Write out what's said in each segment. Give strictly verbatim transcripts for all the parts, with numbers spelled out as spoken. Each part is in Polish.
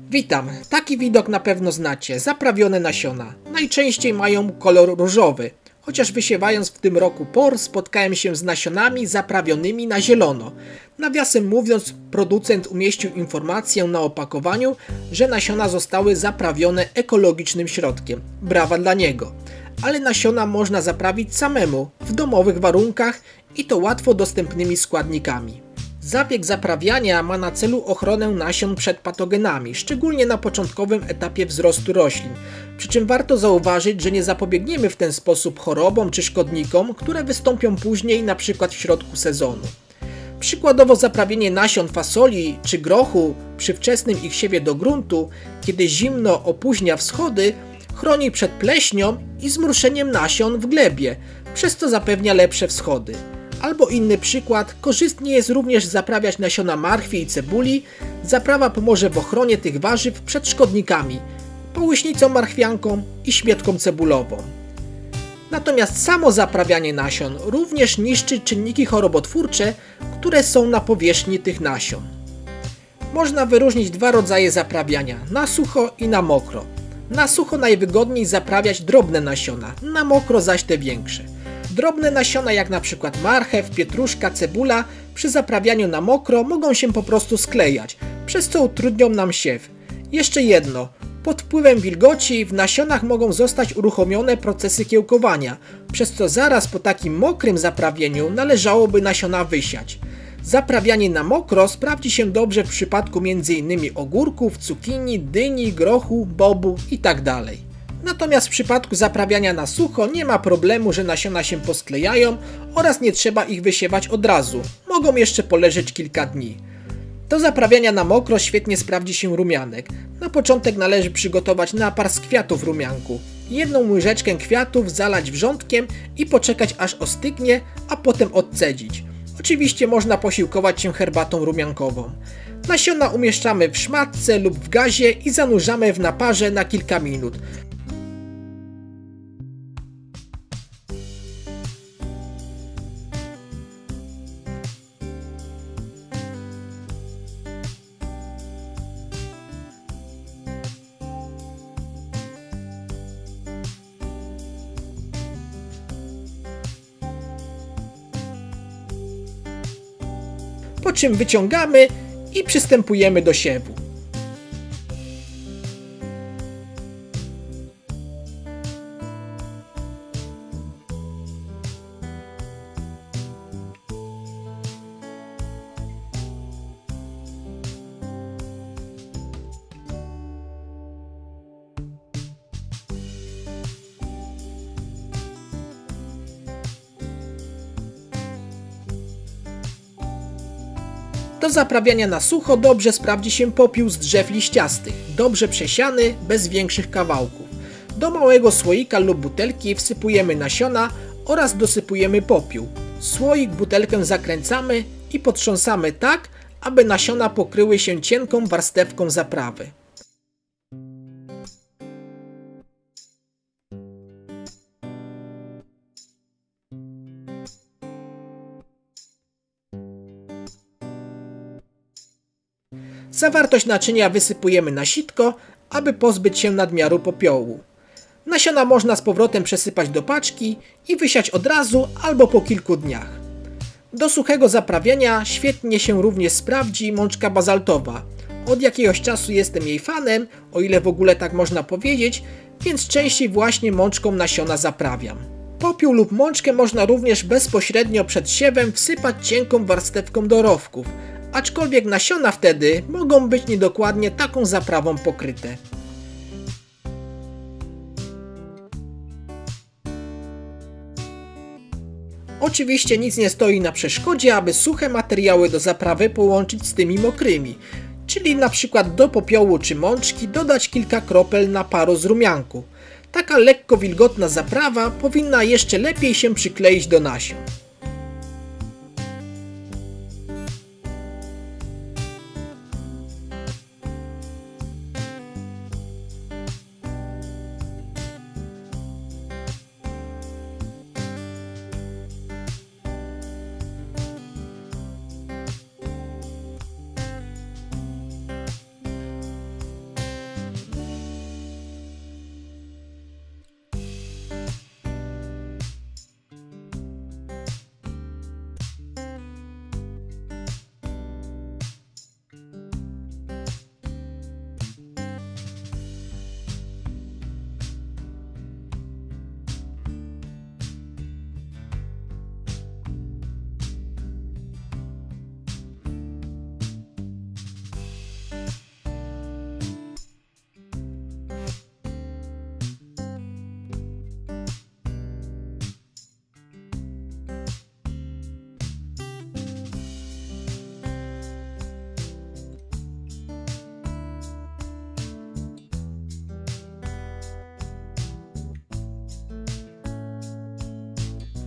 Witam, taki widok na pewno znacie, zaprawione nasiona. Najczęściej mają kolor różowy, chociaż wysiewając w tym roku por spotkałem się z nasionami zaprawionymi na zielono. Nawiasem mówiąc, producent umieścił informację na opakowaniu, że nasiona zostały zaprawione ekologicznym środkiem. Brawa dla niego. Ale nasiona można zaprawić samemu, w domowych warunkach i to łatwo dostępnymi składnikami. Zabieg zaprawiania ma na celu ochronę nasion przed patogenami, szczególnie na początkowym etapie wzrostu roślin. Przy czym warto zauważyć, że nie zapobiegniemy w ten sposób chorobom czy szkodnikom, które wystąpią później, np. w środku sezonu. Przykładowo zaprawienie nasion fasoli czy grochu przy wczesnym ich siewie do gruntu, kiedy zimno opóźnia wschody, chroni przed pleśnią i zmruszeniem nasion w glebie, przez co zapewnia lepsze wschody. Albo inny przykład, korzystnie jest również zaprawiać nasiona marchwi i cebuli. Zaprawa pomoże w ochronie tych warzyw przed szkodnikami, połyśnicą marchwianką i śmietką cebulową. Natomiast samo zaprawianie nasion również niszczy czynniki chorobotwórcze, które są na powierzchni tych nasion. Można wyróżnić dwa rodzaje zaprawiania, na sucho i na mokro. Na sucho najwygodniej zaprawiać drobne nasiona, na mokro zaś te większe. Drobne nasiona jak np. marchew, pietruszka, cebula przy zaprawianiu na mokro mogą się po prostu sklejać, przez co utrudnią nam siew. Jeszcze jedno, pod wpływem wilgoci w nasionach mogą zostać uruchomione procesy kiełkowania, przez co zaraz po takim mokrym zaprawieniu należałoby nasiona wysiać. Zaprawianie na mokro sprawdzi się dobrze w przypadku między innymi ogórków, cukinii, dyni, grochu, bobu itd. Natomiast w przypadku zaprawiania na sucho nie ma problemu, że nasiona się posklejają oraz nie trzeba ich wysiewać od razu. Mogą jeszcze poleżeć kilka dni. Do zaprawiania na mokro świetnie sprawdzi się rumianek. Na początek należy przygotować napar z kwiatów rumianku. Jedną łyżeczkę kwiatów zalać wrzątkiem i poczekać aż ostygnie, a potem odcedzić. Oczywiście można posiłkować się herbatą rumiankową. Nasiona umieszczamy w szmatce lub w gazie i zanurzamy w naparze na kilka minut. Po czym wyciągamy i przystępujemy do siewu. Do zaprawiania na sucho dobrze sprawdzi się popiół z drzew liściastych, dobrze przesiany, bez większych kawałków. Do małego słoika lub butelki wsypujemy nasiona oraz dosypujemy popiół. Słoik, butelkę zakręcamy i potrząsamy tak, aby nasiona pokryły się cienką warstewką zaprawy. Zawartość naczynia wysypujemy na sitko, aby pozbyć się nadmiaru popiołu. Nasiona można z powrotem przesypać do paczki i wysiać od razu albo po kilku dniach. Do suchego zaprawiania świetnie się również sprawdzi mączka bazaltowa. Od jakiegoś czasu jestem jej fanem, o ile w ogóle tak można powiedzieć, więc częściej właśnie mączką nasiona zaprawiam. Popiół lub mączkę można również bezpośrednio przed siewem wsypać cienką warstewką do rowków, aczkolwiek nasiona wtedy mogą być niedokładnie taką zaprawą pokryte. Oczywiście nic nie stoi na przeszkodzie, aby suche materiały do zaprawy połączyć z tymi mokrymi, czyli na przykład do popiołu czy mączki dodać kilka kropel naparu z rumianku. Taka lekko wilgotna zaprawa powinna jeszcze lepiej się przykleić do nasion.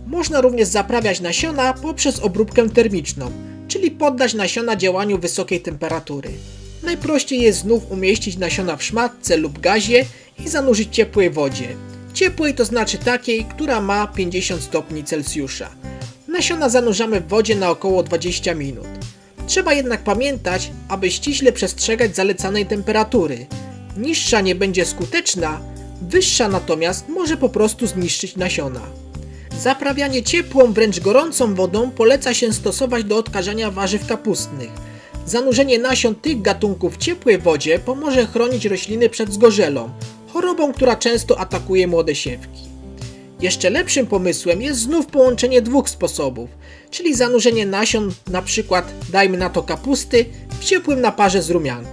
Można również zaprawiać nasiona poprzez obróbkę termiczną, czyli poddać nasiona działaniu wysokiej temperatury. Najprościej jest znów umieścić nasiona w szmatce lub gazie i zanurzyć w ciepłej wodzie. Ciepłej to znaczy takiej, która ma pięćdziesiąt stopni Celsjusza. Nasiona zanurzamy w wodzie na około dwadzieścia minut. Trzeba jednak pamiętać, aby ściśle przestrzegać zalecanej temperatury. Niższa nie będzie skuteczna, wyższa natomiast może po prostu zniszczyć nasiona. Zaprawianie ciepłą, wręcz gorącą wodą poleca się stosować do odkażania warzyw kapustnych. Zanurzenie nasion tych gatunków w ciepłej wodzie pomoże chronić rośliny przed zgorzelą, chorobą, która często atakuje młode siewki. Jeszcze lepszym pomysłem jest znów połączenie dwóch sposobów, czyli zanurzenie nasion, np. dajmy na to kapusty, w ciepłym naparze z rumianku.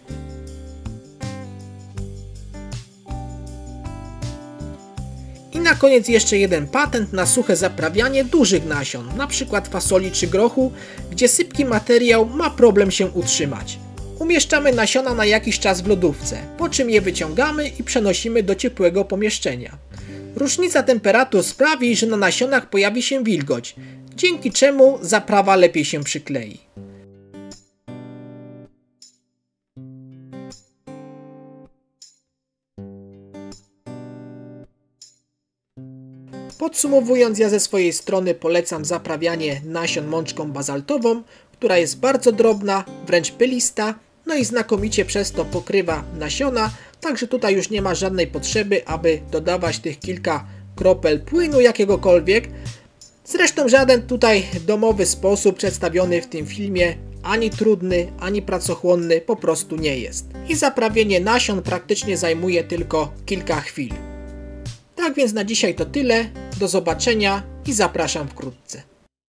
I na koniec jeszcze jeden patent na suche zaprawianie dużych nasion, np. fasoli czy grochu, gdzie sypki materiał ma problem się utrzymać. Umieszczamy nasiona na jakiś czas w lodówce, po czym je wyciągamy i przenosimy do ciepłego pomieszczenia. Różnica temperatur sprawi, że na nasionach pojawi się wilgoć, dzięki czemu zaprawa lepiej się przyklei. Podsumowując, ja ze swojej strony polecam zaprawianie nasion mączką bazaltową, która jest bardzo drobna, wręcz pylista, no i znakomicie przez to pokrywa nasiona, także tutaj już nie ma żadnej potrzeby, aby dodawać tych kilka kropel płynu jakiegokolwiek. Zresztą żaden tutaj domowy sposób przedstawiony w tym filmie ani trudny, ani pracochłonny po prostu nie jest. I zaprawienie nasion praktycznie zajmuje tylko kilka chwil. Tak więc na dzisiaj to tyle, do zobaczenia i zapraszam wkrótce.